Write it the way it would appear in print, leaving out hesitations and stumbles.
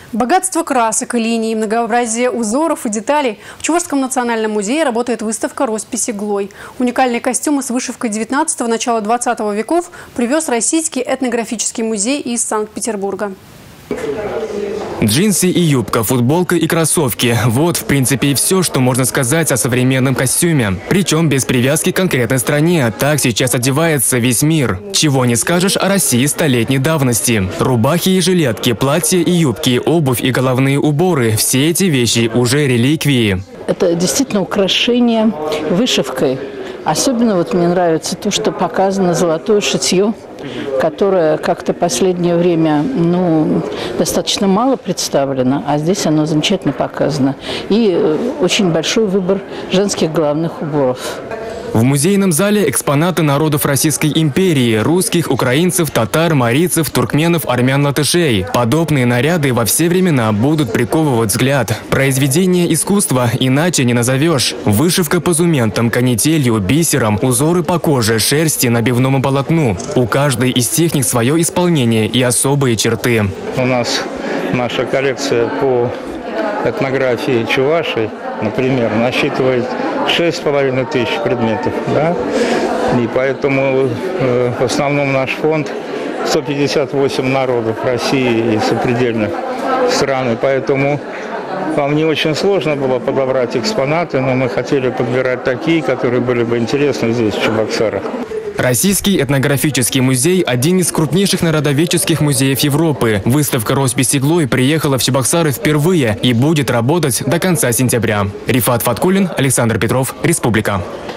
Богатство красок и линий, многообразие узоров и деталей. В Чувашском национальном музее работает выставка «Роспись иглой». Уникальные костюмы с вышивкой 19-го, начала 20 веков привез Российский этнографический музей из Санкт-Петербурга. Джинсы и юбка, футболка и кроссовки – вот, в принципе, и все, что можно сказать о современном костюме. Причем без привязки к конкретной стране. Так сейчас одевается весь мир. Чего не скажешь о России столетней давности. Рубахи и жилетки, платья и юбки, обувь и головные уборы – все эти вещи уже реликвии. Это действительно украшение вышивкой. Особенно мне нравится то, что показано золотое шитье, которое как-то в последнее время достаточно мало представлено, а здесь оно замечательно показано. И очень большой выбор женских головных уборов. В музейном зале экспонаты народов Российской империи – русских, украинцев, татар, марийцев, туркменов, армян, латышей. Подобные наряды во все времена будут приковывать взгляд. Произведение искусства иначе не назовешь. Вышивка позументом, канителью, бисером, узоры по коже, шерсти, набивному полотну. У каждой из техник свое исполнение и особые черты. У нас наша коллекция по этнографии Чувашии, например, насчитывает 6500 предметов, да? И поэтому в основном наш фонд 158 народов России и сопредельных стран. И поэтому вам не очень сложно было подобрать экспонаты, но мы хотели подбирать такие, которые были бы интересны здесь, в Чебоксарах. Российский этнографический музей – один из крупнейших народоведческих музеев Европы. Выставка «Роспись иглой» приехала в Чебоксары впервые и будет работать до конца сентября. Рифат Фаткулин, Александр Петров, Республика.